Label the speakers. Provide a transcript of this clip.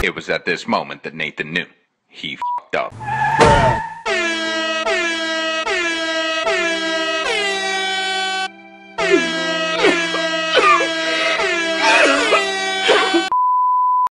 Speaker 1: It was at this moment that Nathan knew. He f***ed up.